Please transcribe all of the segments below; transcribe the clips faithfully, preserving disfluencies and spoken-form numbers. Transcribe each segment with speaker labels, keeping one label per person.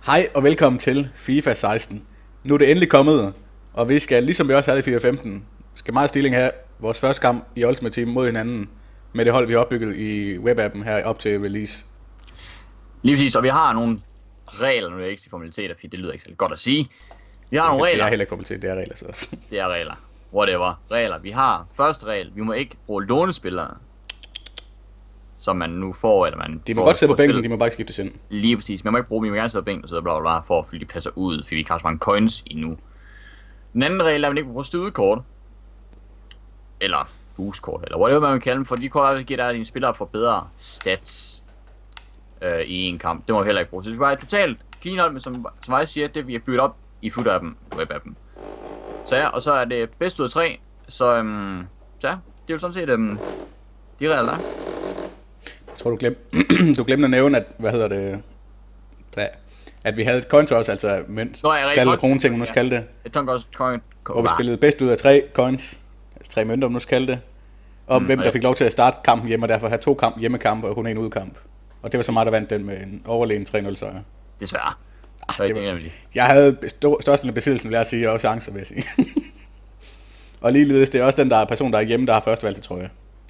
Speaker 1: Hej og velkommen til FIFA seksten. Nu er det endelig kommet, og vi skal, ligesom vi også havde i FIFA femten, skal meget stilling have vores første kamp i Ultimate Team mod hinanden med det hold, vi har opbygget i webappen her op til release.
Speaker 2: Lige præcis, og vi har nogle regler, nu er det ikke formaliteter, fordi det lyder ikke så godt at sige. Vi har
Speaker 1: det,
Speaker 2: nogle regler.
Speaker 1: Det er heller ikke formalitet, det er regler, så.
Speaker 2: Det er regler. Whatever. Regler. Vi har første regel, vi må ikke bruge lånespillere, som man nu får, eller man
Speaker 1: De må godt sidde på bænken, de må bare ikke skiftes ind.
Speaker 2: Lige præcis, man må ikke bruge dem, vi må gerne sidde på bænken og sidde bla bla bla, for at fylde de pladser ud, fordi vi ikke har så mange coins endnu. Den anden regel er, at man ikke må bruge stødekort, eller boostkort, eller whatever man vil kalde dem, for de kort giver der dine spillere for bedre stats øh, i en kamp. Det må vi heller ikke bruge. Så det er bare et totalt clean hold, men som, som jeg siger, det vi har bygget op i foot-appen, webappen. Så ja, og så er det bedst ud af tre, så, øhm, så ja, det er jo sådan set øhm, de regler der.
Speaker 1: Jeg tror, du glemte, du glemte at nævne, at, hvad hedder det, at vi havde et coin toss, altså mønt, galde kroneting, man nu skal kalde det.
Speaker 2: Et coin, coin,
Speaker 1: hvor vi spillede bedst ud af tre coins, altså tre mønter, man nu skal kalde det. Om mm, hvem der fik lov til at starte kampen hjemme, og derfor have to kamp, hjemmekampe og kun en udkamp. Og det var så meget, der vandt den med en overlegen tre nul sejr.
Speaker 2: Desværre.
Speaker 1: Ah, det var, jeg havde størstedelen af besiddelsen, vil jeg sige, og chancer, vil jeg sige. Og ligeledes, det er også den der person, der er hjemme, der har første valg til trøje.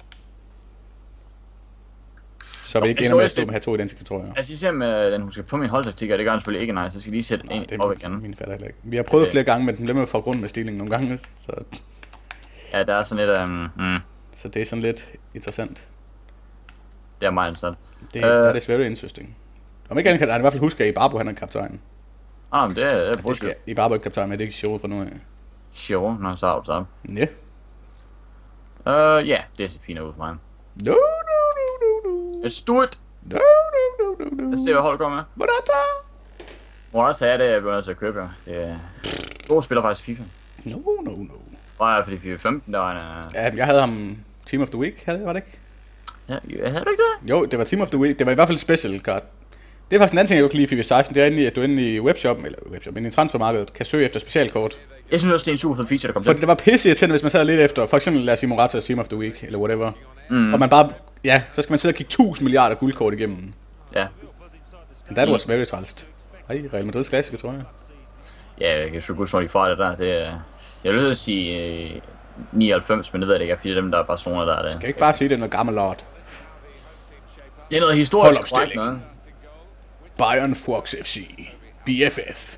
Speaker 1: Så vi ikke ender med at stå med at have to identiske trøjer.
Speaker 2: Altså især med den, hun skal på min holdtaktik, og det gør den selvfølgelig ikke, nej, så skal lige sætte den en op igen.
Speaker 1: Min fatter heller ikke. Vi har prøvet okay. flere gange, men den bliver med for grund med stilingen nogle gange, så...
Speaker 2: Ja, der er sådan lidt, um, mm.
Speaker 1: Så det er sådan lidt interessant.
Speaker 2: Det er meget interessant.
Speaker 1: Det, uh, der er det very interesting. Om ikke andet kan han i hvert fald huske, at Ibarbo han er kaptajn.
Speaker 2: Ah, men det er... Det,
Speaker 1: det skal Ibarbo ikke kaptajn, men det er ikke Shiro for nu af.
Speaker 2: Shiro? Nå, så er det så.
Speaker 1: Ja.
Speaker 2: Øh, ja, det er fint ud for mig.
Speaker 1: No, no, no, no, no.
Speaker 2: Let's do it!
Speaker 1: No, no, no, no, no.
Speaker 2: Lad os se, hvad holdet kommer med.
Speaker 1: Morata!
Speaker 2: Morata er det, jeg bliver nødt til at købe, ja. Det er... God spiller faktisk FIFA.
Speaker 1: No, no, no.
Speaker 2: Og ja, fordi FIFA femten, der var en... Uh...
Speaker 1: Ja, jeg havde ham Team of the Week, havde, var det ikke?
Speaker 2: Ja, havde du ikke det?
Speaker 1: Jo, det var Team of the Week. Det var i hvert fald special card. Det er faktisk en anden ting, jeg godt kan lide i FIFA seksten. Det er inde i, at du inde i webshoppen, eller webshoppen, inde i transfermarkedet, kan søge efter specialkort.
Speaker 2: Jeg synes også, det er en super fed feature, der kom
Speaker 1: til. For
Speaker 2: til.
Speaker 1: det var pisse irriterende, hvis man sad lidt efter, for eksempel lad os sige Morata Team of the Week, eller whatever.
Speaker 2: Mm.
Speaker 1: Og man bare, ja, så skal man sidde og kigge tusind milliarder guldkort igennem.
Speaker 2: Ja.
Speaker 1: And that was very trælst. Ej, Real Madrids klassiker, tror jeg.
Speaker 2: Ja, jeg kan sgu godt sige fra det der. Det er, jeg vil at sige øh, nioghalvfems, men det ved jeg ikke, fordi det er dem, der er Barcelona, der er det.
Speaker 1: Skal ikke bare sige, det er noget gammel lort.
Speaker 2: Det er noget historisk korrekt noget.
Speaker 1: Bayern Fox F C. B F F.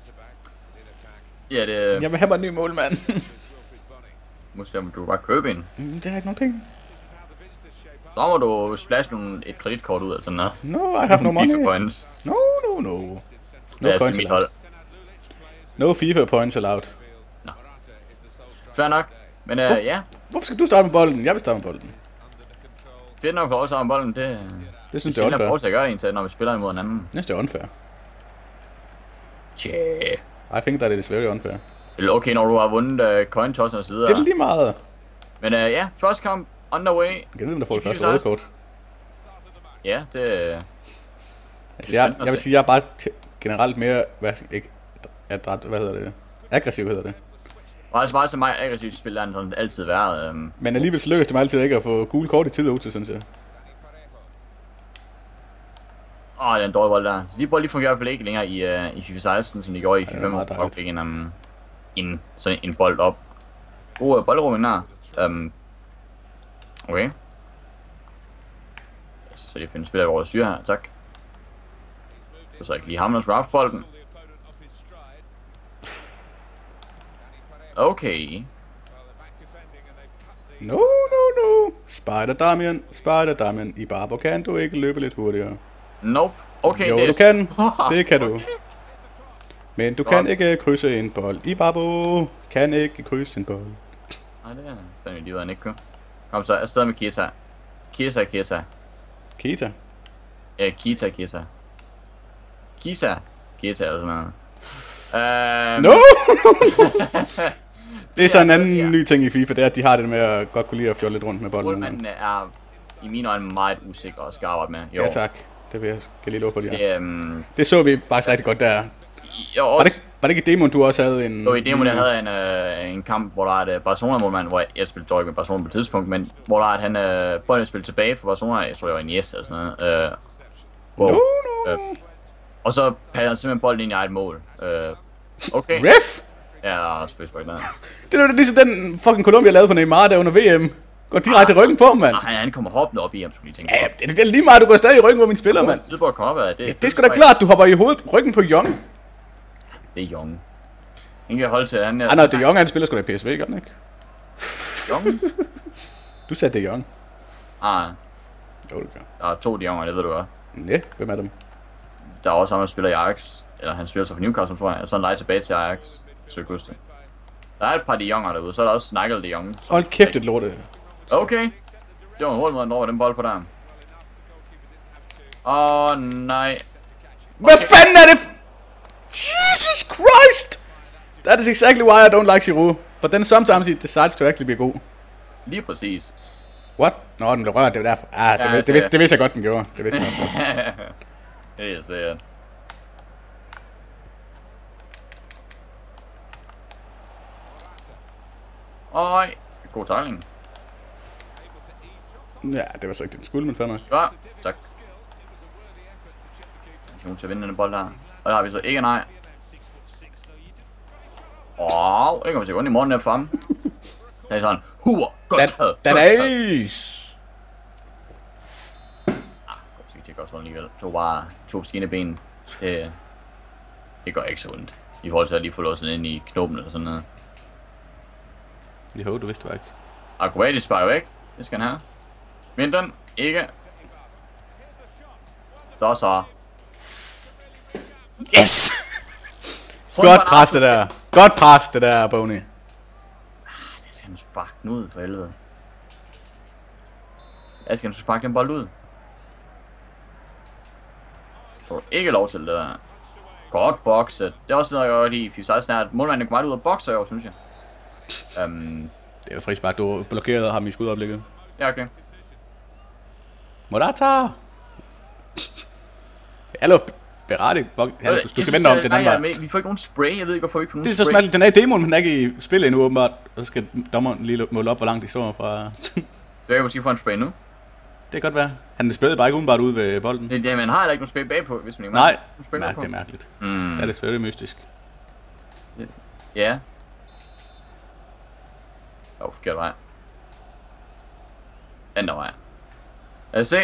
Speaker 2: Ja, det...
Speaker 1: Jeg vil have mig en ny målmand.
Speaker 2: Måske må du bare købe en.
Speaker 1: Det har ikke nogen penge.
Speaker 2: Så må du splash nogle, et kreditkort ud eller sådan noget.
Speaker 1: No, I have no money.
Speaker 2: FIFA points.
Speaker 1: No, no, no. No
Speaker 2: ja,
Speaker 1: coins allowed. No FIFA points allowed.
Speaker 2: Nå. Fair nok. Men uh,
Speaker 1: Hvorfor,
Speaker 2: ja.
Speaker 1: Hvorfor skal du starte med bolden? Jeg vil starte med bolden.
Speaker 2: Fedt nok for også at bolden, det...
Speaker 1: Det synes jeg er unfair.
Speaker 2: Det er til at gøre det til, når vi spiller imod hinanden.
Speaker 1: Jeg synes det er unfair.
Speaker 2: Tjæh.
Speaker 1: I think that it is very unfair.
Speaker 2: Det er okay, når du har vundet uh, coin toss og så videre.
Speaker 1: Det er lige meget.
Speaker 2: Men uh, ja, første kamp underway.
Speaker 1: Jeg kan vide, om der får det første røde kort.
Speaker 2: Ja, det...
Speaker 1: Altså, jeg, jeg vil sige, jeg er bare generelt mere... Hvad, ikke, adræt, hvad hedder det? Aggressiv hedder det.
Speaker 2: Og altså bare så meget aggressivt spil, der har altid været. Um...
Speaker 1: Men alligevel så lykkes det mig altid ikke at få gule kort i tid og utid, synes jeg.
Speaker 2: Åh, oh, det er en dårlig bold der. Så de bold lige fungerer i hvert fald ikke længere i, uh, i FIFA seksten, som de gjorde i FIFA fem. Og fik en, um, en, sådan en bold op. God uh, boldrum der. Um, okay. Så de finder spiller over syre her, tak. Så ikke lige hammer og scrap bolden. Okay.
Speaker 1: No, no, no. Spider Damian, Spider Damian. Ibarbo, kan du ikke løbe lidt hurtigere?
Speaker 2: Nope. Okay,
Speaker 1: jo,
Speaker 2: det
Speaker 1: du kan. Det kan du.
Speaker 2: Okay.
Speaker 1: Men du kan ikke krydse en bold. Ibarbo kan ikke krydse en bold.
Speaker 2: Nej, det er fandme lige, han ikke kunne. Kom så, afsted med Kita. Kita, Kita.
Speaker 1: Kita?
Speaker 2: Ja, Kita, Kita. Kisa. Kita eller sådan noget. Um...
Speaker 1: No! Det er så en anden ja. ny ting i FIFA, det er, at de har det med at godt kunne lide at fjolle lidt rundt med bolden.
Speaker 2: Målmanden er i mine øjne meget usikker og skal arbejde med. Jo.
Speaker 1: Ja tak, det vil jeg skal lige love for, de
Speaker 2: det, um...
Speaker 1: det så vi faktisk rigtig godt der.
Speaker 2: Jo,
Speaker 1: også... var, det, var det ikke i demoen, du også havde en...
Speaker 2: Jo, i demoen jeg havde en, øh, en kamp, hvor der er et Barcelona-målmand, hvor jeg, jeg spillede dog ikke med Barcelona på et tidspunkt, men hvor der er, at han øh, bolden spillede tilbage for Barcelona, jeg tror det var en yes eller sådan noget. Øh, hvor,
Speaker 1: no, no.
Speaker 2: Øh, Og så passer han simpelthen bolden ind i eget mål. Øh, okay.
Speaker 1: Ref?
Speaker 2: Ja, der er space på et eller andet.
Speaker 1: Det er jo ligesom den fucking Colombia lavede på Neymar der under V M. Går direkte i ryggen på, mand.
Speaker 2: Nej, han kommer hoppende op i ham, skulle lige tænke.
Speaker 1: Ja, det, det er lige meget, du går stadig i ryggen på min spiller, mand.
Speaker 2: Tid på at komme op af det.
Speaker 1: Ja, det er sgu da klart, du hopper i hovedet ryggen på Young.
Speaker 2: Det er Young. Han kan holde til, han er...
Speaker 1: Ah, nej, det er Young, han spiller sgu da i P S V, gør den ikke?
Speaker 2: Young?
Speaker 1: Du sagde det er Young.
Speaker 2: Ah,
Speaker 1: Jo, det gør.
Speaker 2: der er to de Young, det ved du godt.
Speaker 1: Ja, hvem er dem?
Speaker 2: Der er også ham, der spiller i Ajax. Eller han spiller så for Newcastle, tror jeg. Og så en leje tilbage til Ajax. Søkuste. Der er et par de Young'er derude, så er der også Nigel de Jong.
Speaker 1: Hold kæft, et lorte.
Speaker 2: Okay. Det var en hurtig måde, at over den bold på der. Åh, oh, nej.
Speaker 1: Hvad fanden er det? Jesus Christ! That is exactly why I don't like Giroud. But then sometimes he decides to actually be god.
Speaker 2: Lige præcis.
Speaker 1: What? Nå, den blev rørt, det var derfor. Ah, det,
Speaker 2: Ja,
Speaker 1: ja, det, det, vidste, det vidste jeg godt, den gjorde. Det vidste jeg også godt.
Speaker 2: Det er sikkert. Øj, god tackling.
Speaker 1: Ja, det var så ikke det, den skulle, men fandme.
Speaker 2: Ja, tak. Jeg skal nogen til at vinde den bold her. Og der har vi så ikke nej. Åh, oh, det kommer til at gå ind i morgen for ham. Det er sådan, hur, godt taget.
Speaker 1: That, that is.
Speaker 2: Ah, godt, så kan jeg godt alligevel. To bare, to skinneben. Det, det går ikke så ondt. I forhold til at lige få låst ind i knoppen eller sådan noget.
Speaker 1: Jo, du vidste du ikke.
Speaker 2: Akrobatisk sparer væk. Det skal han have. Vind den. Ikke. Så så.
Speaker 1: Yes! Godt pres det der. Godt pres det der, Boney.
Speaker 2: Ah, det skal han sparke den ud for helvede. Jeg skal han sparke den bold ud. Så ikke lov til det der. Godt bokset. Det er også noget, jeg gør i FIFA seksten, at målmanden kommer meget ud og bokser i år, synes jeg. Um,
Speaker 1: Det er jo frispark, du blokerede ham i skudoplægget.
Speaker 2: ja, okay.
Speaker 1: Morata! Hallo, Berardi. Fuck, hallo, du, du skal vente om det, den var...
Speaker 2: Vi får ikke nogen spray, jeg ved ikke, hvorfor vi ikke får nogen
Speaker 1: Det er så
Speaker 2: spray.
Speaker 1: smerteligt, den er i demoen, men den er ikke i spillet endnu, åbenbart. Og så skal dommeren lige måle op, hvor langt de står fra...
Speaker 2: Det kan måske få en spray nu.
Speaker 1: Det kan godt være. Han spillede bare ikke udenbart ud ved bolden.
Speaker 2: Det, det, man har heller ikke nogen spray bagpå, hvis man ikke
Speaker 1: Nej,
Speaker 2: spray
Speaker 1: nej,
Speaker 2: på.
Speaker 1: det er mærkeligt.
Speaker 2: Mm.
Speaker 1: Det er det selvfølgelig mystisk.
Speaker 2: Ja. Åh, oh, forkert vej. Anden vej. Lad os se.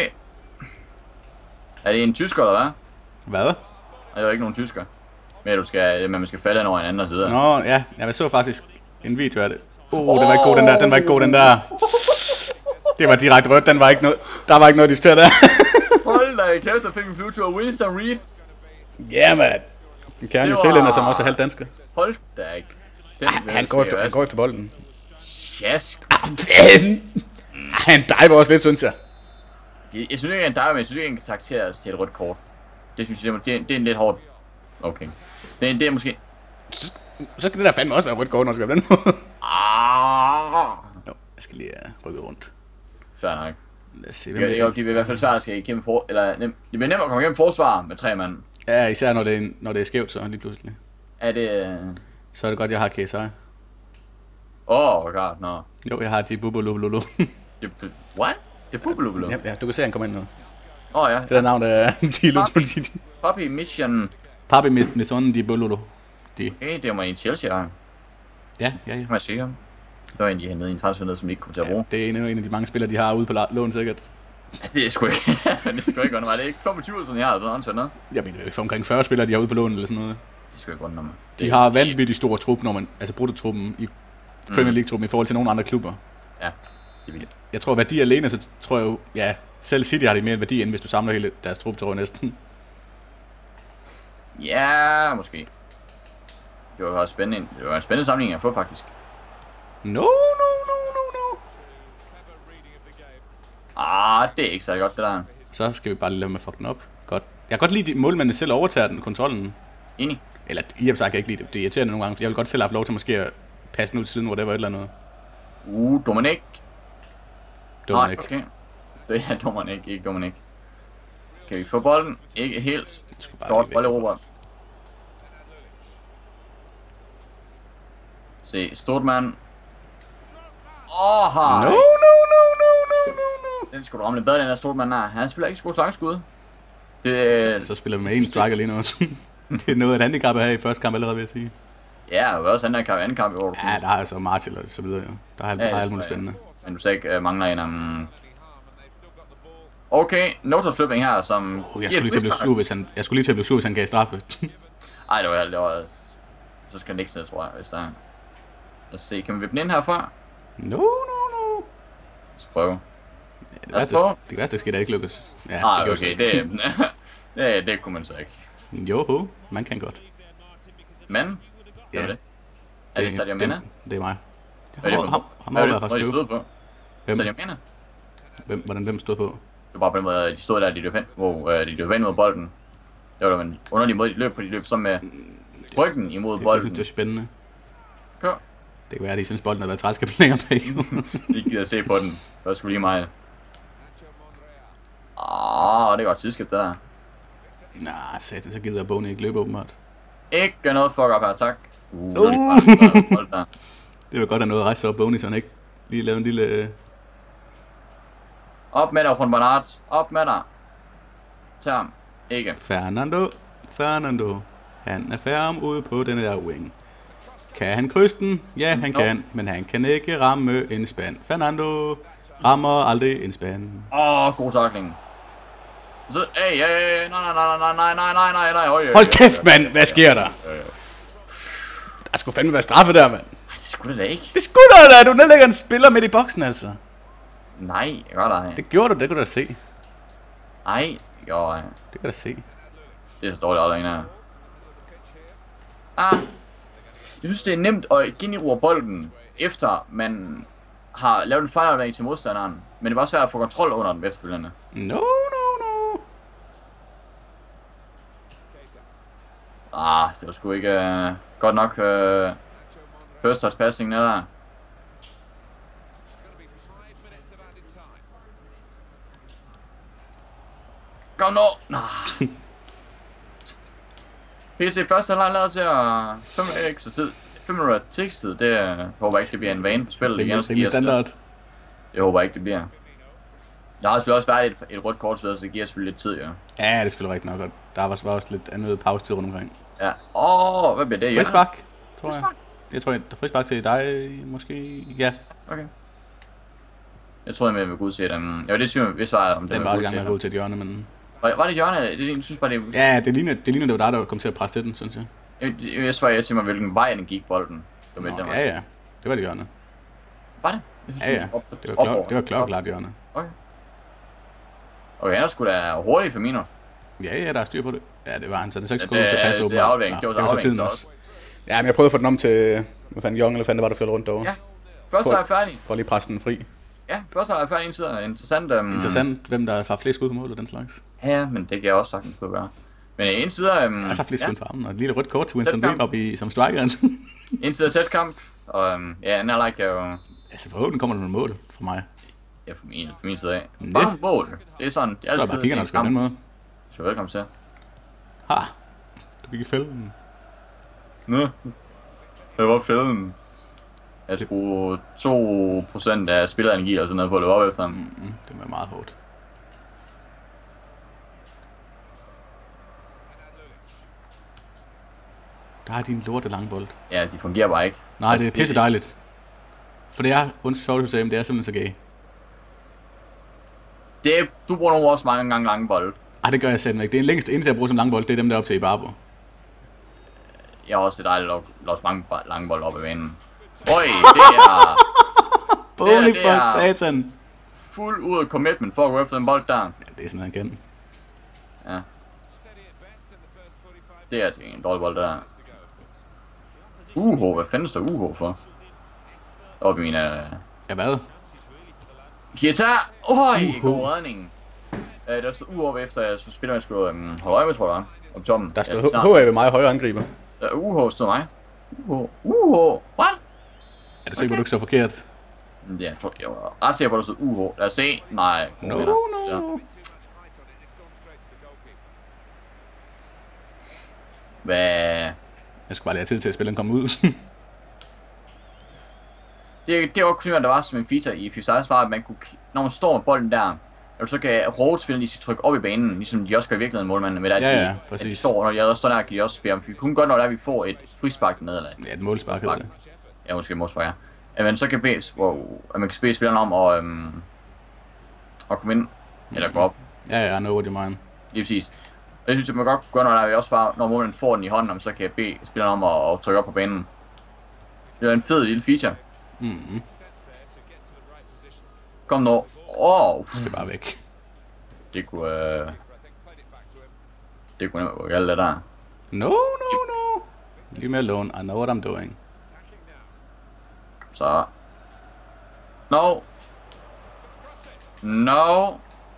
Speaker 2: Er det en tysker, eller hvad?
Speaker 1: Hvad?
Speaker 2: Er det jo ikke nogen tysker. Men du skal, men man skal falde hen over en anden side.
Speaker 1: Nå, ja. Jeg så faktisk en video af det. Åh, oh, den var ikke god, den der. Den var ikke god, den der. Det var direkte rødt. Den var ikke noget. Der var ikke noget diskuteret der.
Speaker 2: Hold da, kæft, der fik en flyvetur af Winston Reed.
Speaker 1: Ja, yeah, man. En kerne
Speaker 2: var-
Speaker 1: sjællænder, som også er halvt dansker.
Speaker 2: Hold da ikke. Den
Speaker 1: Ah, han, går efter, han går efter bolden.
Speaker 2: Sjask.
Speaker 1: Han diver også lidt, synes jeg.
Speaker 2: Jeg, jeg synes ikke, at der men jeg synes ikke, at han kan takteres til et rødt kort. Det synes jeg, det er, det er en lidt hårdt. Okay. Det, er- det er måske...
Speaker 1: Så, så skal det der fandme også være rødt kort, når du skal på den måde.
Speaker 2: Ah.
Speaker 1: Jo, jeg skal lige uh, rykke rundt.
Speaker 2: Fair nok.
Speaker 1: Lad os se,
Speaker 2: Det,
Speaker 1: hvem
Speaker 2: det,
Speaker 1: er
Speaker 2: det, det er i hvert fald svært at skal igennem for... Eller, nem, det bliver nemt at komme igennem forsvar med tre mand.
Speaker 1: Ja, især når det, er, når det er skævt, så lige pludselig.
Speaker 2: Er det... øh,
Speaker 1: Så er det godt, jeg har K S I.
Speaker 2: Åh, oh, god, nå. No.
Speaker 1: Jo, jeg har de bubulubululu.
Speaker 2: Det, what? Det er Bubulubulu.
Speaker 1: Ja, ja, du kan se, han kommer ind nu.
Speaker 2: Åh oh, ja.
Speaker 1: Det der navn er de
Speaker 2: Papi.
Speaker 1: Lulu.
Speaker 2: Poppy Mission.
Speaker 1: Papi med sådan de bululu. De.
Speaker 2: Okay, det var en Chelsea, der.
Speaker 1: Ja, ja, ja.
Speaker 2: Kan man sige ham. Det var en, de hentede i en transfer, som de ikke kunne tage at bruge.
Speaker 1: Ja, det er en af, en af de mange spillere, de har ude på la- lån sikkert.
Speaker 2: Ja, det er sgu ikke. det er sgu ikke godt, det er ikke femogtyve, sådan her, sådan sådan noget.
Speaker 1: Jeg mener, det er for omkring fyrre spillere, de har ude på lån eller sådan noget.
Speaker 2: Det er sgu ikke godt, når man...
Speaker 1: De har vanvittigt stor trup, når man, altså bruttotruppen i Premier League-truppen i forhold til nogle andre klubber.
Speaker 2: Ja, det er vildt.
Speaker 1: Jeg tror, værdi alene, så tror jeg jo, ja, selv City har det mere værdi, end hvis du samler hele deres trup, tror jeg næsten.
Speaker 2: Ja, måske. Det var også spændende. Det var en spændende samling at få, faktisk.
Speaker 1: No, no, no, no, no.
Speaker 2: Ah, det er ikke så godt, det der.
Speaker 1: Så skal vi bare lige lade med at fuck den op. Godt. Jeg kan godt lide, at målmændene selv overtager den, kontrollen.
Speaker 2: Enig.
Speaker 1: Eller i og for sig kan jeg ikke lide det. Det er irriterende nogle gange, for jeg vil godt selv have haft lov til måske at passe den ud til siden, hvor det var et eller andet.
Speaker 2: Uh, Dominik.
Speaker 1: Dominik.
Speaker 2: Okay. Det er Dominik, ikke Dominik. Kan vi få bolden? Ikke helt. Godt, bold i Robert. Se, Stortman. Åh, oh, hej.
Speaker 1: No, no, no, no, no, no, no.
Speaker 2: Den skulle du ramme lidt bedre, den der Stortman der. Han spiller ikke sgu langskud. Det,
Speaker 1: Så, så spiller vi med en striker lige nu. Det er noget af et handicap at have i første kamp allerede, vil jeg sige.
Speaker 2: Ja, og også anden kamp, anden kamp i år.
Speaker 1: Ja, der er altså Martil og så videre, jo. Der er,
Speaker 2: Ja,
Speaker 1: der er
Speaker 2: det
Speaker 1: alt muligt
Speaker 2: tror jeg.
Speaker 1: spændende.
Speaker 2: Men du sagde ikke, uh, mangler en om... Okay, no stripping her, som...
Speaker 1: Oh, jeg, skulle lige til at blive sur, hvis han, jeg skulle lige til at blive sur, hvis han gav straffe.
Speaker 2: Ej, det var, det var... Så skal han ikke sidde, tror jeg, hvis der er... Lad os se, kan vi vippe den ind herfra?
Speaker 1: No, no, no.
Speaker 2: Lad os prøve.
Speaker 1: Ja, det, værste, det værste skal da ikke lykkes. Ja,
Speaker 2: Ej,
Speaker 1: det
Speaker 2: okay, det, det, det kunne man så ikke.
Speaker 1: Jo, man kan godt.
Speaker 2: Men,
Speaker 1: Ja,
Speaker 2: hvad er det? Er det Sadio Mane?
Speaker 1: Det er mig.
Speaker 2: Hvad er det
Speaker 1: Ham,
Speaker 2: for
Speaker 1: ham, ham må
Speaker 2: hvad
Speaker 1: være
Speaker 2: er det, hvor de
Speaker 1: faktisk
Speaker 2: stod
Speaker 1: købe.
Speaker 2: på?
Speaker 1: Hvem?
Speaker 2: Sadio Mane?
Speaker 1: Hvem, hvordan hvem stod på?
Speaker 2: Det var bare på den måde, at de stod der, de løb hen, hvor øh, de løb hen mod bolden. Det var da en underlig måde, de løb på, de løb som med ryggen imod
Speaker 1: Det
Speaker 2: bolden.
Speaker 1: synes det er spændende.
Speaker 2: Ja.
Speaker 1: Det kan være, at de synes, bolden har været træt længere bag.
Speaker 2: De gider se på den. Det var sgu lige mig. Åh, det er godt tidsskift der.
Speaker 1: Nej, satan, så gider Boney ikke løbe åbenbart.
Speaker 2: Ikke noget fuck up her, tak. Uh,
Speaker 1: Uh.
Speaker 2: nu er de faktisk bold der.
Speaker 1: Det var godt, at noget at rejse sig op Boney, så han ikke lige lavede en lille... øh,
Speaker 2: Op med dig, Juan Bernard. Op med dig. Tag ham. Ikke.
Speaker 1: Fernando, Fernando. Han er færm ude på den der wing. Kan han krydse den? Ja, han
Speaker 2: No.
Speaker 1: kan, men han kan ikke ramme en spand. Fernando rammer aldrig en spand.
Speaker 2: Åh, oh, god takling. Så, hey, hey, hey, nej, nej, nej, nej, nej, nej, nej, nej, nej, høj,
Speaker 1: Hold kæft, mand! Hvad sker der? Der skulle fandme være straffe der, mand.
Speaker 2: Nej, det skulle det da ikke.
Speaker 1: Det skulle der da! Du nedlægger en spiller midt i boksen, altså.
Speaker 2: Nej, jeg gør dig.
Speaker 1: Det gjorde du, det kunne du da se.
Speaker 2: Nej, det gør jeg.
Speaker 1: Det kan du da se.
Speaker 2: Det er så dårligt aldrig her. Ah. Jeg synes, det er nemt at generere bolden, efter man har lavet en fejlaflevering til modstanderen. Men det var svært at få kontrol under den efterfølgende.
Speaker 1: No, no, no.
Speaker 2: Ah, det var sgu ikke uh, godt nok uh, first touch passing der. Kom nu! Nah. P C første halvleg lavet til at fem minutter ekstra tid. fem minutter tekstid, det uh, håber jeg ikke, det bliver en vane på spillet igen.
Speaker 1: Rimelig standard.
Speaker 2: Jeg håber ikke, det bliver. Der har selvfølgelig også været et, et rødt kort, så det giver selvfølgelig lidt tid, ja.
Speaker 1: Ja, det er selvfølgelig rigtigt nok godt. Der var var også lidt andet pause-tid rundt omkring.
Speaker 2: Ja. Åh, oh, hvad bliver det?
Speaker 1: Frisbak, tror jeg.
Speaker 2: Frisbak?
Speaker 1: Jeg tror, der er frisbak til dig, måske. Ja,
Speaker 2: Okay. Jeg troede, jeg ville gå ud til dem. Jeg var det sygt, hvis var om det
Speaker 1: den var også i gang med at gå ud til et hjørne, men...
Speaker 2: Var, var det hjørne? Det, jeg synes bare, det...
Speaker 1: Ja, det ligner, det ligner, det var dig, der kom til at presse til den, synes jeg.
Speaker 2: Jeg, jeg, jeg svarer til mig, hvilken vej den gik bolden. Det var,
Speaker 1: Nå,
Speaker 2: den var.
Speaker 1: ja, ja. Det var det hjørne.
Speaker 2: Var det? Jeg synes,
Speaker 1: Ja, ja.
Speaker 2: op-
Speaker 1: Det var,
Speaker 2: op-
Speaker 1: klok,
Speaker 2: op-
Speaker 1: det var klokkeklart hjørne.
Speaker 2: Okay. Okay, han er sgu da hurtig for miner.
Speaker 1: Ja, ja, der er styr på det. Ja, det var han, så det er så ikke
Speaker 2: Ja,
Speaker 1: skulle
Speaker 2: det-
Speaker 1: til at passe
Speaker 2: det er
Speaker 1: åbenbart.
Speaker 2: aflevering.
Speaker 1: Nå,
Speaker 2: Det var så
Speaker 1: det var så
Speaker 2: aflevering
Speaker 1: tiden
Speaker 2: så
Speaker 1: også. Ja, men jeg prøvede at få den om til... Hvad fanden, Young eller fanden, det var der flyttede rundt derovre.
Speaker 2: Ja. Først er jeg færdig.
Speaker 1: For at lige presse den fri.
Speaker 2: Ja, først er jeg færdig. En side er interessant. Um...
Speaker 1: Interessant, hvem der har flest skud på mål og den slags.
Speaker 2: Ja, men det kan jeg også sagtens kunne være. Men en side er... Um...
Speaker 1: Jeg har så flest
Speaker 2: ja,
Speaker 1: skud for armen, og et lille rødt kort til Winston
Speaker 2: Tæt
Speaker 1: Reed op i, som strikeren.
Speaker 2: en side er tæt kamp. Og um, ja, anden halvleg kan jo...
Speaker 1: Altså forhåbentlig kommer der nogle mål for mig.
Speaker 2: Ja, for min, for min side af.
Speaker 1: Det-
Speaker 2: Bare mål. Det er sådan... Det er
Speaker 1: Så er
Speaker 2: altid
Speaker 1: bare kigger, når du skal på den måde.
Speaker 2: Så velkommen til.
Speaker 1: Ha! Du gik i fælden.
Speaker 2: Nå. Det var fælden. Jeg skulle bruge to procent af spillerenergi og sådan noget på at løbe op efter ham.
Speaker 1: Mm, det var meget hårdt. Der er din lorte lange bold.
Speaker 2: Ja, de fungerer bare ikke.
Speaker 1: Nej,
Speaker 2: Altså,
Speaker 1: det er pisse dejligt. For det er, undskyld sjovt, du sagde, men det er simpelthen så gay.
Speaker 2: Det er, du bruger nogle også mange gange lange bold.
Speaker 1: Ej, det gør jeg selv ikke. Det er en længste eneste, jeg bruger som lang bold, det er dem der op til i Barbo.
Speaker 2: Jeg har også set dig låse mange bo- lange bold op ad banen. Øj, det er
Speaker 1: Boney
Speaker 2: det
Speaker 1: for
Speaker 2: er-
Speaker 1: satan!
Speaker 2: fuld ud af commitment for at gå efter en bold der.
Speaker 1: Ja, det er sådan, han kan.
Speaker 2: Ja. Det er til en dårlig bold der. U H, hvad fanden står U H for? Oppe i min... Uh...
Speaker 1: Ja, hvad?
Speaker 2: Kieta! Øj,
Speaker 1: U H.
Speaker 2: god redning. Uh, der stod U H efter, jeg så spiller, jeg skulle um, holde øje med, tror jeg, om tommen.
Speaker 1: Der står
Speaker 2: Ja,
Speaker 1: H
Speaker 2: snart.
Speaker 1: A ved mig, højre angriber.
Speaker 2: Uh, U H stod mig. U H. U H. What?
Speaker 1: Er du sikker på, du ikke så forkert?
Speaker 2: Ja, jeg tror, jeg var ret sikker på, at der stod U H. Lad os se. Nej.
Speaker 1: No,
Speaker 2: venner.
Speaker 1: no.
Speaker 2: Hvad?
Speaker 1: Jeg skulle bare lige have tid til at spille, den kom ud.
Speaker 2: Det, det var kun, der var som en feature i FIFA seksten, var, at man kunne, når man står med bolden der, at du så kan råbe spillerne, de skal trykke op i banen, ligesom de også gør i virkeligheden målmanden med, at
Speaker 1: Ja,
Speaker 2: de,
Speaker 1: ja,
Speaker 2: at
Speaker 1: præcis.
Speaker 2: de står, når de også står der, kan de også spille. Vi kunne godt, når der vi får et frispark ned, eller
Speaker 1: Ja, et målspark hedder det.
Speaker 2: Ja, måske målspark, ja. Ja, men så kan bes, hvor at man kan bede spillerne om at, øhm, at komme ind, eller gå op.
Speaker 1: Ja, ja, I know what you mean.
Speaker 2: Lige præcis. Og jeg synes, at man godt gør, når der er også bare, når målmanden får den i hånden, så kan jeg bede spillerne om at, at trykke op på banen. Det er en fed lille feature.
Speaker 1: Mhm.
Speaker 2: Kom nu. Åh, oh,
Speaker 1: Det skal bare væk.
Speaker 2: det kunne, øh, det kunne nemt gå alt det der.
Speaker 1: No, no, no. Leave me alone. I know what I'm doing.
Speaker 2: Så. No. No.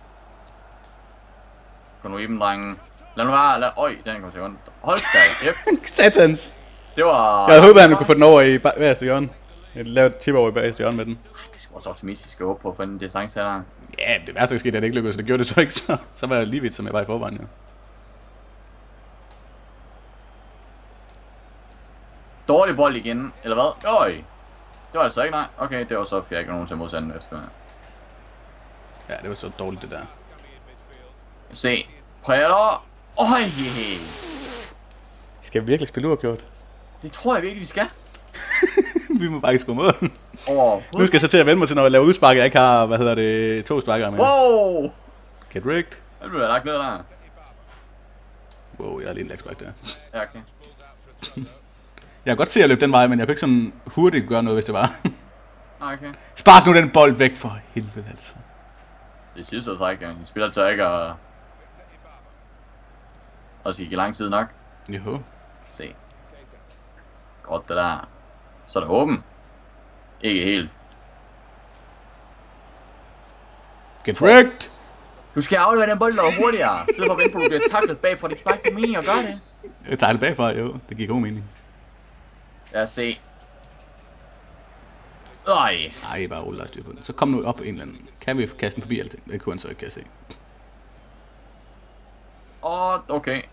Speaker 2: Kom nu i dem, drengen. Lad nu være, lad... Øj, den kom til rundt. Hold da, kæft.
Speaker 1: Satans.
Speaker 2: Det var...
Speaker 1: Jeg havde håbet, at han kunne få den over i bagerste hjørne. Jeg lavede et tip over i bagerste hjørne med den.
Speaker 2: Det skulle også optimistisk at håbe på at få den distance her.
Speaker 1: Ja, det værste, der skete, at det ikke lykkedes, så det gjorde det så ikke. Så, så var jeg lige vidt, som jeg var i forvejen, jo.
Speaker 2: Dårlig bold igen, eller hvad? Øj. Det var altså ikke, nej. Okay, det var så, for jeg ikke nogen til modsanden efter.
Speaker 1: Ja, det var så dårligt, det der.
Speaker 2: Se. Prætter. Øj.
Speaker 1: Skal vi virkelig spille uafgjort?
Speaker 2: Det tror jeg virkelig, vi skal.
Speaker 1: Vi må bare ikke score mål.
Speaker 2: Overhovedet.
Speaker 1: Nu skal jeg så til at vende mig til, når jeg laver udspark, jeg ikke har, hvad hedder det, to sparker med.
Speaker 2: Wow.
Speaker 1: Get rigged.
Speaker 2: Det blev lagt ned der.
Speaker 1: Wow, jeg har lige en lagspark der.
Speaker 2: Ja, okay.
Speaker 1: Jeg kan godt se, at jeg løb den vej, men jeg kunne ikke sådan hurtigt gøre noget, hvis det var.
Speaker 2: Okay.
Speaker 1: Spark nu den bold væk for helvede, altså.
Speaker 2: Det er sidste træk, ja. De spiller tør ikke og... Og så gik i lang tid nok.
Speaker 1: Jo.
Speaker 2: Se. Godt det der. Så er det åben. Ikke helt.
Speaker 1: Get rigged.
Speaker 2: Du skal aflevere den bold noget hurtigere. Så for at vente på, at du bliver taklet bagfra. Det er bare ikke mening at gøre det.
Speaker 1: Jeg tager det bagfra, jo. Det giver god mening.
Speaker 2: Lad os se. Øj.
Speaker 1: Nej, bare rulle dig styr på den. Så kom nu op en eller anden. Kan vi kaste den forbi alting? Det kunne han så ikke, kan jeg se.
Speaker 2: Åh, okay.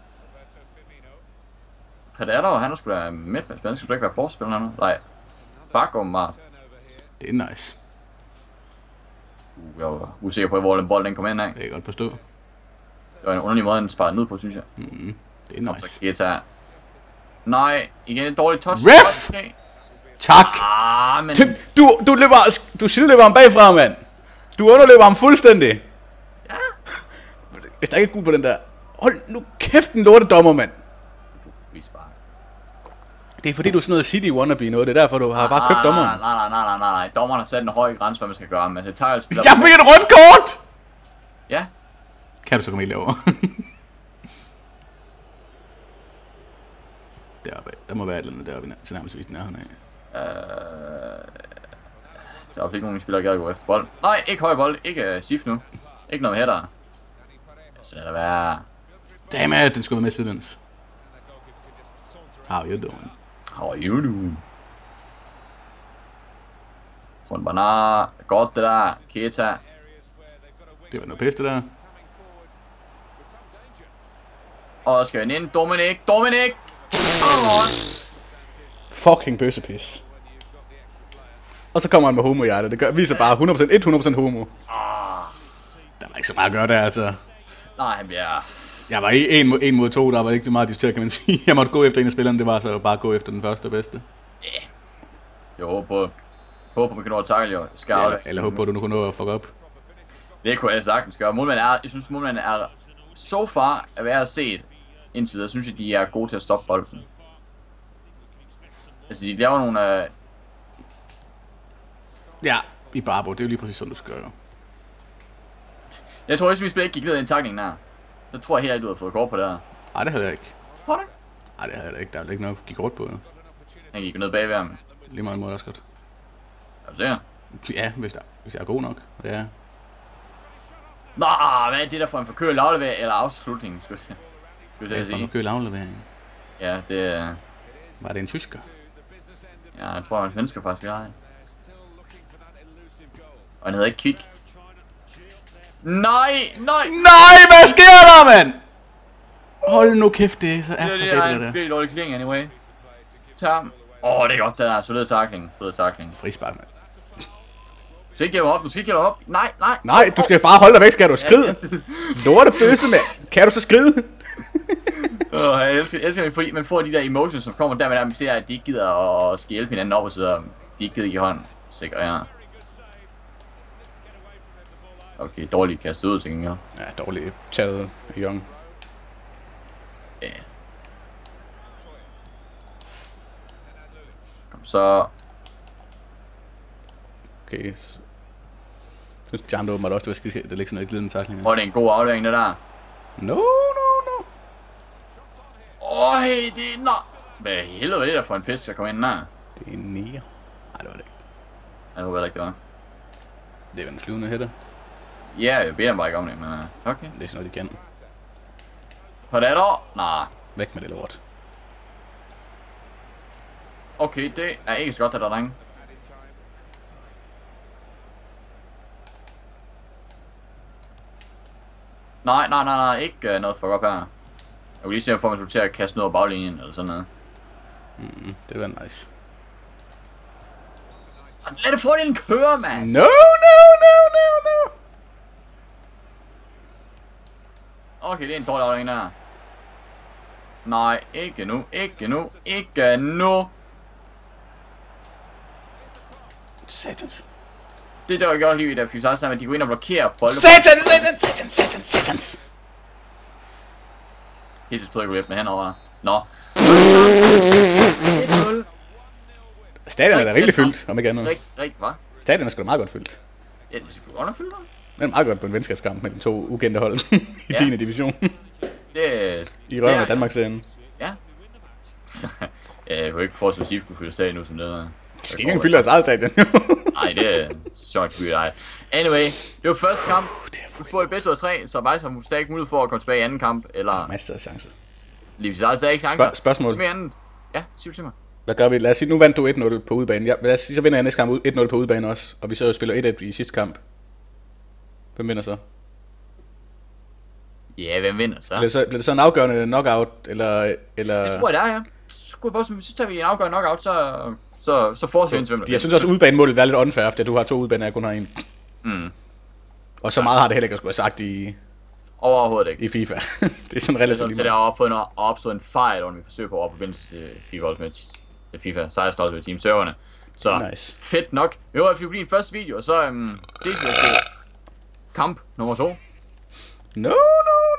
Speaker 2: Padatter, han er sgu da med. Han skal sgu da ikke være forspiller nu. Nej. Bak om mig.
Speaker 1: Det er nice.
Speaker 2: Uh, jeg var usikker på, hvor den bold den kom ind af.
Speaker 1: Det kan jeg godt forstå.
Speaker 2: Det var en underlig måde, den sparede ned på, synes jeg.
Speaker 1: Mm, det er nice.
Speaker 2: Så Keta. Nej, igen et dårligt touch.
Speaker 1: Ref!
Speaker 2: Okay.
Speaker 1: Tak!
Speaker 2: Ah, men...
Speaker 1: Du, du løber, du sideløber ham bagfra, mand. Du underløber ham fuldstændig.
Speaker 2: Ja.
Speaker 1: Hvis der ikke er god på den der. Hold nu kæft en lortedommer, mand.
Speaker 2: Vi sparer.
Speaker 1: Det er fordi, du er sådan noget City wannabe noget. Det er derfor, du har bare købt dommeren.
Speaker 2: Nej, nej, nej, nej, nej, nej. Dommeren har sat en høj grænse, hvad man skal gøre, men det tager jo spiller...
Speaker 1: Jeg fik et rødt kort!
Speaker 2: Ja.
Speaker 1: Kan du så komme helt derovre? Deroppe. Der må være et eller andet deroppe til nærmest den er han af.
Speaker 2: Øh... Der er ikke nogen spillere, der gad gå efter bold. Nej, ikke høj bold. Ikke uh, shift nu. Ikke noget med header. Så lad det være...
Speaker 1: Dammit, den skulle være med sidelens. How you doing?
Speaker 2: How are you doing? Juan Bernard. Godt det der. Keta.
Speaker 1: Det var noget pisse, det der.
Speaker 2: Og skal vi ind. Dominik. Dominik! Oh.
Speaker 1: Fucking bøssepis. Og så kommer han med homo-hjerte. Det gør, viser bare hundrede procent, hundrede procent homo. Der var ikke så meget at gøre der, altså.
Speaker 2: Nej, han bliver...
Speaker 1: Jeg var i en, mod- en mod to, der var ikke så meget at diskutere, kan man sige. Jeg måtte gå efter en af spillerne, det var så bare gå efter den første og bedste.
Speaker 2: Ja. Yeah. Jeg håber på... Håber på, man kan nå at tackle, jo. Skal
Speaker 1: Ja, eller, eller håber på, at du nu kunne nå at fuck op.
Speaker 2: Det kunne jeg sagtens gøre. Målmanden er... Jeg synes, målmanden er... So far, at være set indtil videre, synes jeg, de er gode til at stoppe bolden. Altså, de laver nogle... Uh...
Speaker 1: Ja, i Barbo, det er jo lige præcis sådan, du skal gøre.
Speaker 2: Jeg tror, hvis vi spiller ikke gik ned i en tackling der, så tror jeg helt, at du har fået kort på det her.
Speaker 1: Ej, det havde jeg ikke.
Speaker 2: Tror du det?
Speaker 1: Ej, det havde jeg ikke. Der var ikke noget, at give kort på. Jo.
Speaker 2: Han gik ned bagved ham.
Speaker 1: Lige meget måde også godt.
Speaker 2: Er du sikker?
Speaker 1: Ja, hvis, der, hvis jeg er god nok. Ja.
Speaker 2: Nå, hvad er det der for en forkølet aflevering eller afslutning, skulle jeg, skulle jeg
Speaker 1: Det er
Speaker 2: sige.
Speaker 1: en køl aflevering.
Speaker 2: Ja, det er...
Speaker 1: Var det en tysker?
Speaker 2: Ja, jeg tror, han svensker faktisk, vi har det. Og han hedder ikke Kik. Nej, nej!
Speaker 1: Nej, hvad sker der, mand? Hold nu kæft, det så er
Speaker 2: Det
Speaker 1: så
Speaker 2: er
Speaker 1: fedt,
Speaker 2: det,
Speaker 1: det
Speaker 2: der.
Speaker 1: der.
Speaker 2: Virkelig dårlig kling, anyway. Tag ham. Åh, oh, det er godt, det der. Solid tackling. Solid tackling.
Speaker 1: Frispark, mand.
Speaker 2: skal ikke hjælpe op, du skal ikke hjælpe op. Nej, nej.
Speaker 1: Nej, du skal bare holde dig væk, skal du skride. Lorte bøsse, mand. Kan du så skride?
Speaker 2: Oh, jeg elsker, jeg elsker, fordi man får de der emotions, som kommer der med, at man ser, at de ikke gider at skal hjælpe hinanden op, og så de ikke gider give hånd. Sikkert, ja. Okay, dårligt kastet ud, tænker jeg.
Speaker 1: Ja, dårligt taget Young.
Speaker 2: Ja. Kom så.
Speaker 1: Okay, så... Jeg synes, Jan åbenbart også, det var skidt, det ligger sådan noget glidende takling.
Speaker 2: Åh, det er en god aflevering, det der.
Speaker 1: No, no, no.
Speaker 2: Åh, hey, det er... Nå. Hvad helvede er det der for en fisk, der kommer ind der?
Speaker 1: Det er en nier. Nej, det var det ikke.
Speaker 2: Jeg håber ikke, det var.
Speaker 1: Det er en flyvende hætter.
Speaker 2: Ja, jeg beder bare ikke om det, men... Okay.
Speaker 1: Det er sådan noget, de kan.
Speaker 2: På det år? Nej.
Speaker 1: Væk med det lort.
Speaker 2: Okay, det er ikke så godt, det der, drenge. Nej, nej, nej, nej, ikke uh, noget fuck op her. Jeg vil lige se, om man til at kaste noget over baglinjen, eller sådan noget.
Speaker 1: Mm, det var nice.
Speaker 2: Lad det få den køre, mand!
Speaker 1: No, no, no, no, no!
Speaker 2: Okay, det er en dårlig afdeling der. Nej, ikke nu, ikke nu, ikke nu.
Speaker 1: Satans.
Speaker 2: Det der gør lige i der FIFA seksten, at de går ind og blokerer bolden.
Speaker 1: Satans, satans, satans, satans, satans.
Speaker 2: Helt så tror jeg ikke med henover der. Nå.
Speaker 1: Stadion er da rigtig fyldt, om ikke andet.
Speaker 2: Rig, rig, hvad?
Speaker 1: Stadion er sgu da meget godt fyldt.
Speaker 2: Ja, det skulle godt nok fyldt, hva'?
Speaker 1: Det er meget godt på en venskabskamp mellem to ukendte hold i tiende division.
Speaker 2: Det...
Speaker 1: I røven af Danmarksserien.
Speaker 2: Ja. Ja, jeg kunne ikke forestille, at Sif kunne fylde stadion nu som det der.
Speaker 1: Det skal ikke engang fylde deres eget stadion.
Speaker 2: Nej, det er sjovt for dig. Anyway, det var første kamp. Du får et bedste ud af tre, så bare som stadig mulighed for at komme tilbage i anden kamp, eller...
Speaker 1: Masser af chancer.
Speaker 2: Lige så er der ikke chancer.
Speaker 1: Spørg spørgsmål.
Speaker 2: Med andet. Ja, sig til mig.
Speaker 1: Hvad gør vi? Lad os sige, nu vandt du et nul på udebane. Ja, lad os sige, så vinder jeg næste kamp et nul på udebane også. Og vi så spiller et et i sidste kamp. Hvem vinder så?
Speaker 2: Ja, hvem vinder så?
Speaker 1: Bliver det så, bliver det så en afgørende knockout, eller... eller...
Speaker 2: Jeg tror, det er, ja. Så, så tager vi en afgørende knockout, så... Så, så fortsætter vi til hvem der.
Speaker 1: Jeg synes også, at udebanemålet vil være lidt unfair, fordi du har to udbaner, jeg kun har en.
Speaker 2: Mm.
Speaker 1: Og så meget har det heller ikke at skulle have sagt i...
Speaker 2: Overhovedet ikke.
Speaker 1: I FIFA. Det er sådan relativt lige
Speaker 2: meget. Det er opstået en, opstået en fejl, under vi forsøger på at forbindelse til FIFA Ultimate, FIFA seksten Ultimate Team serverne. Så
Speaker 1: nice.
Speaker 2: Fedt nok. Vi håber, at vi bliver en første video, og så um, ses vi til kamp nummer to.
Speaker 1: No, no,